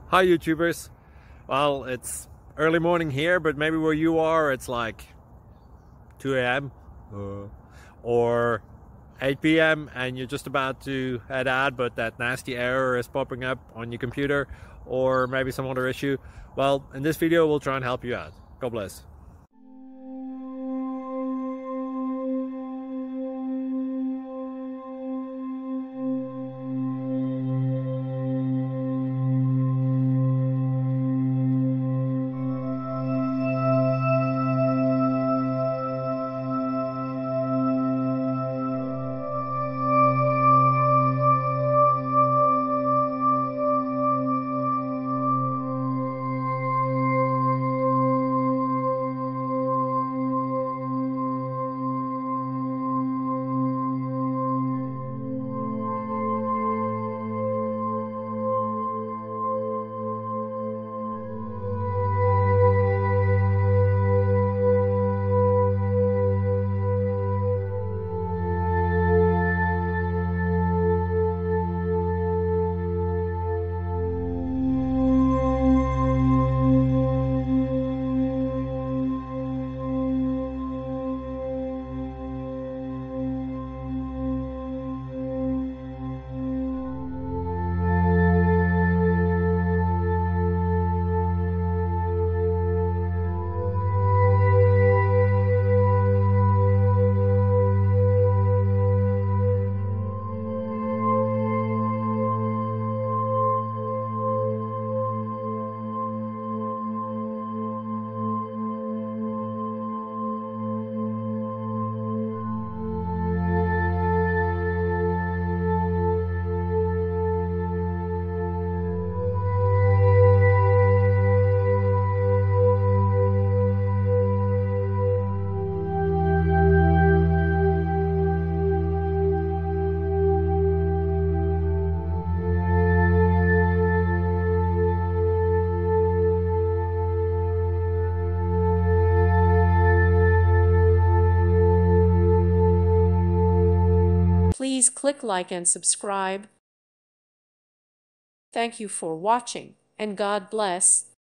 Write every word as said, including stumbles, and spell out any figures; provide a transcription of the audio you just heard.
Hi YouTubers. Well, it's early morning here, but maybe where you are it's like two A M uh, or eight P M and you're just about to head out, but that nasty error is popping up on your computer, or maybe some other issue. Well, in this video we'll try and help you out. God bless. Please click like and subscribe. Thank you for watching, and God bless.